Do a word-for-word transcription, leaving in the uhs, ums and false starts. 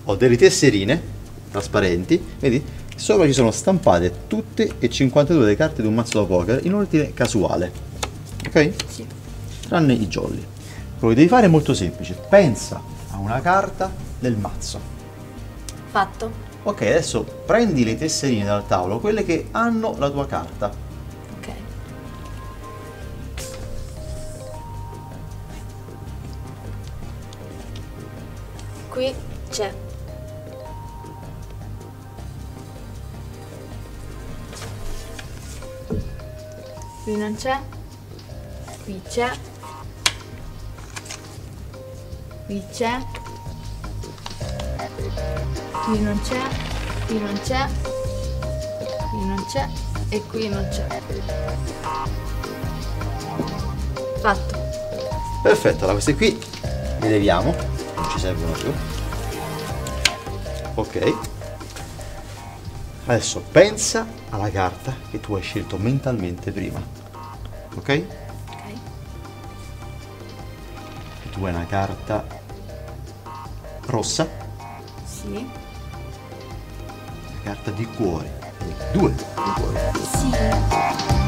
ho delle tesserine trasparenti, vedi? Sopra ci sono stampate tutte e cinquantadue le carte di un mazzo da poker in ordine casuale, ok? Sì. Tranne i jolly. Quello che devi fare è molto semplice, pensa a una carta del mazzo. Fatto. Ok, adesso prendi le tesserine dal tavolo, quelle che hanno la tua carta. Ok. Qui c'è. Qui non c'è. Qui c'è. Qui c'è. Qui non c'è. Qui non c'è. Qui non c'è. E qui non c'è. Fatto. Perfetto, allora queste qui le leviamo, non ci servono più. Ok. Adesso pensa alla carta che tu hai scelto mentalmente prima. Ok? Ok. E tu hai una carta rossa, Sì. una carta di cuore. Quindi due di cuore. Sì.